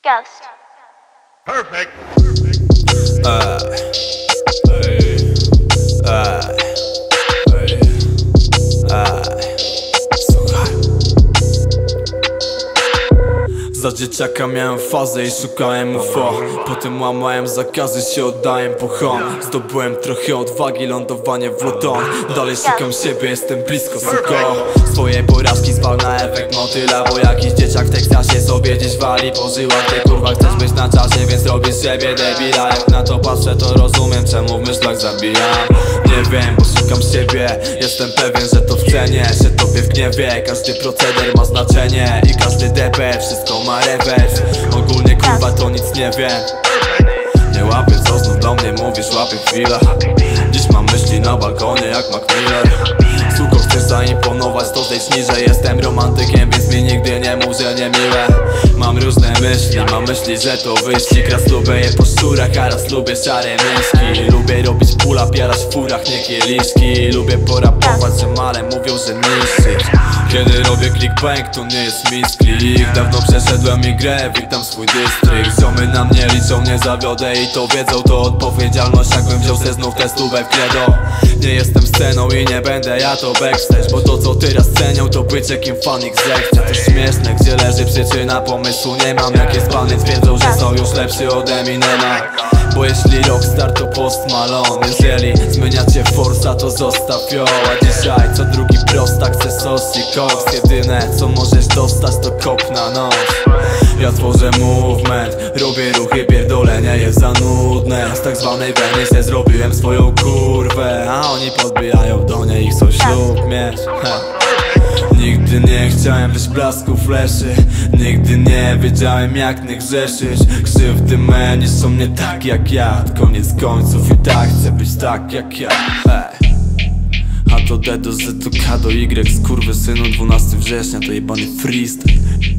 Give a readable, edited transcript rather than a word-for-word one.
Ghost. Perfect. Za dzieciaka miałem fazę i szukałem UFO. Potem łamałem zakazy, się oddałem puchom. Zdobyłem trochę odwagi, lądowanie w Luton. Dalej szukam siebie, jestem blisko, suko. Swoje porażki zwal na efekt motyla, bo jakiś dzieciak w Teksasie sobie gdzieś wali po żyłach. Ty kurwa chcesz być na czasie, więc robisz siebie debila. Jak na to patrzę, to rozumiem, czemu w myślach zabijam. Nie wiem, bo szukam siebie. Jestem pewien, że to w cenie, się topię w gniewie. Każdy proceder ma znaczenie i każdy DB, wszystko ma rewers. Ogólnie kurwa to nic nie wiem. Nie łapię, co znów do mnie mówisz, łapię chwilę. Dziś mam myśli na balkonie jak Mac Miller. Suko, chcesz zaimponować, to zejdź niżej. Jestem romantykiem, więc mi nigdy nie mów, że nie miłe. Mam różne myśli, mam myśli, że to wyścig. Raz lubię je po szczurach, a raz lubię szare myszki. Lubię robić pull-up, jarać w furach, nie kieliszki. Lubię porapować, że male mówią, że niższy. Kiedy robię clickbank, to nie jest misklik. Dawno przeszedłem i grę, witam swój dystrykt. Ziomy na mnie liczą, nie zawiodę i to wiedzą. To odpowiedzialność, jakbym wziął se znów testówę w credo. Nie jestem sceną i nie będę ja to backstage, bo to co teraz cenią, to bycie kim fanik zechce. To śmieszne, gdzie leży przyczyna, pomysłu nie mam. Jak jest pan, więc wiedzą, że są już lepsi ode Eminema. Bo jeśli rockstar to Post Malone. Jeżeli zmieniacie forsa, to zostaw ją. A dzisiaj co drugi prostak chce sos i koks. Jedyne co możesz dostać to kop na nos. Ja tworzę movement, robię ruchy, pierdolenia jest za nudne. Z tak zwanej Wenisy zrobiłem swoją kurwę, a oni podbijają do niej i chcą ślub mieć. Nigdy nie chciałem być blasku fleszy. Nigdy nie wiedziałem jak nie grzeszyć. Krzywdy me niszczą mnie tak jak ja. Koniec końców i tak chcę być tak jak ja. A to D do Z to K do Y, skurwysynu. 12 września to jebany freestyle.